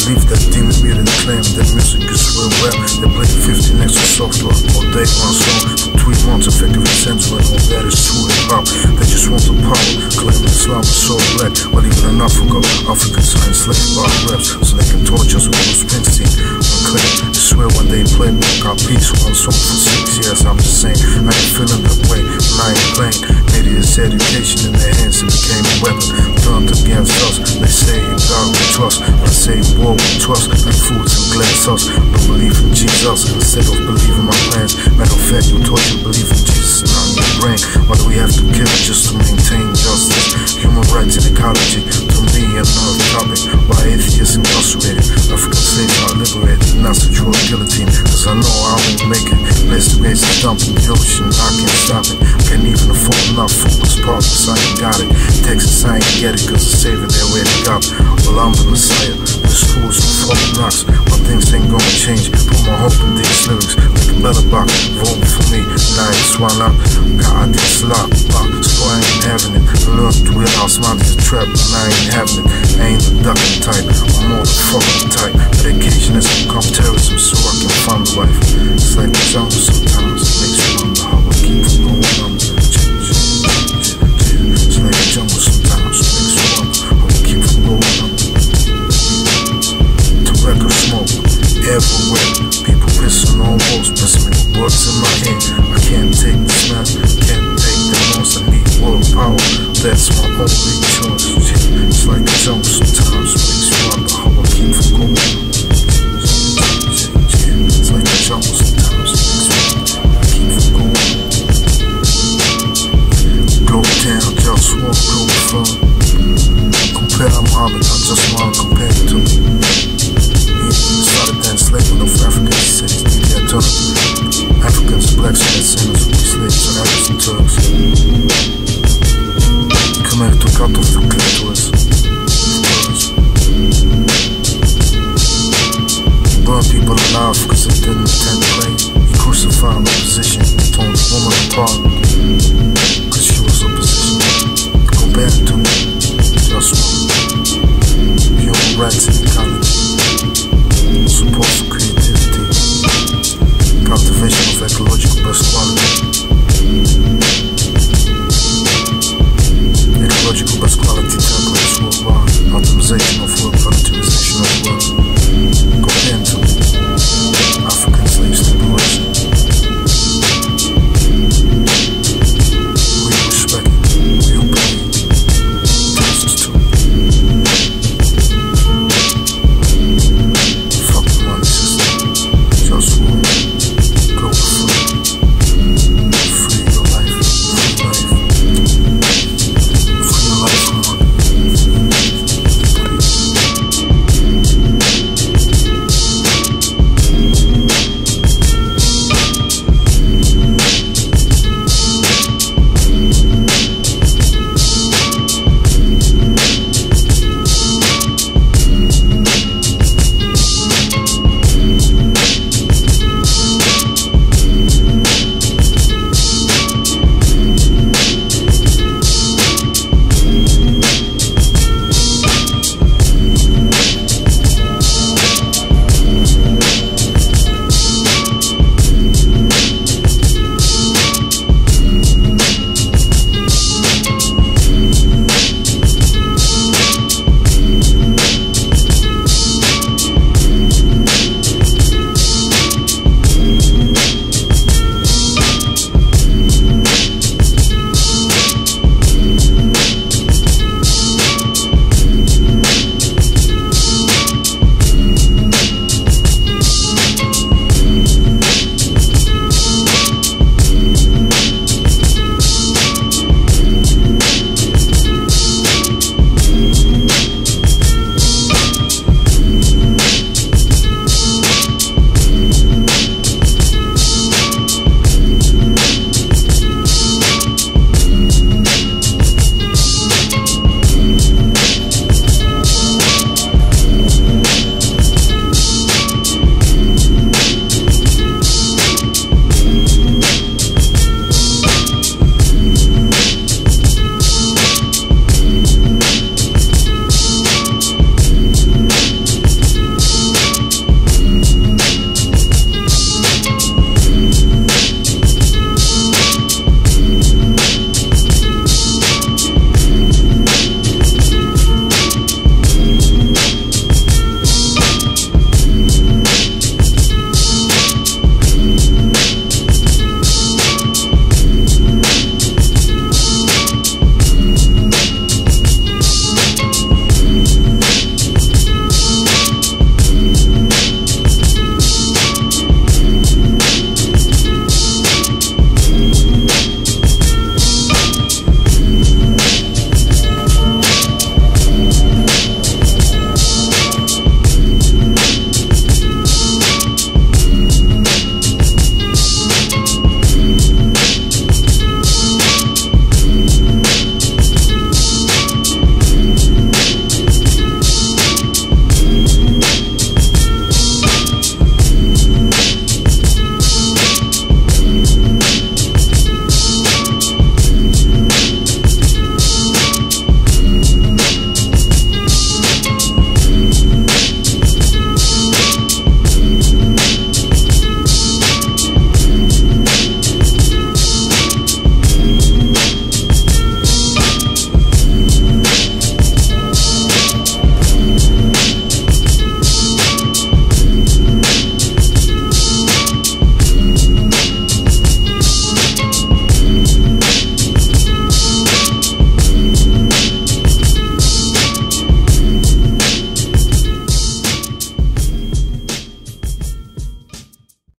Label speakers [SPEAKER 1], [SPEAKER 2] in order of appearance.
[SPEAKER 1] believe that demon mutant claim that music is real rap. They play 50 next to soft rock all day on a song for 3 months, effectively censoring all that is true hip-hop. They just want the power, claiming Islam is so black. But even in Africa, Africans are enslaved by raps, so they can torture us with Bruce Springsteen. Unclear, I swear when they play me, got peace one song for 6 years. I'm just saying, I ain't feeling that way, and I ain't playing. Media's education in their hands, it became a weapon turned against us. They say in God we trust, I say in war we trust, like foods and glass sauce. Don't believe in Jesus instead of believing my plans. Matter of fact, you taught you believe in Jesus and not in your brain. Why do we have to kill just to maintain justice? Human rights and ecology, to me another topic. Why atheists incarcerated, African slaves are liberated, not the true guillotine. Cause I know I won't make it. Blessed ways to dump in the ocean, I can't stop it. Can't even afford enough focus partners, I ain't got it. Texas, I ain't get it, cause the savior there where they got. Well, I'm the Messiah, the schools and folk knocks. But things ain't gonna change, put my hope in these lyrics. Like a better box, vote for me, and I ain't swallow. God, this lock, so I ain't having it. I learned to realize mine is a trap, and I ain't having it. I ain't the ducking type, I'm more the fucking type. Medication has become terrorism, so I can find a wife. It's like the jungle sometimes, it makes me wonder how I keep from going on. It's like the jungle sometimes, it makes me wonder how I keep from going on. Tobacco smoke everywhere, people pissing on walls, pissing words in my head. I can't take the smell, can't take the noise, I need world power, that's my only choice. It's like the jungle sometimes, it makes me wonder how I keep from going on. It's like the jungle sometimes, it makes me wonder how I keep from going on. Global town, JustWar, Globalfirm. Compare Muhammad, I just wanna compare it to me. He started the enslavement of African cities, media terms. Africans, blacks, and sinners will be slaves to Arabs and Turks. Khmer took cut off the clitoris. He burned people alive because they didn't intend to play. He crucified opposition, he torn the woman apart because she was opposition. Compare it to me, JustWar. Human rights and ecology, support for creativity, cultivation of ecological best quality, ecological best quality templates worldwide, optimization of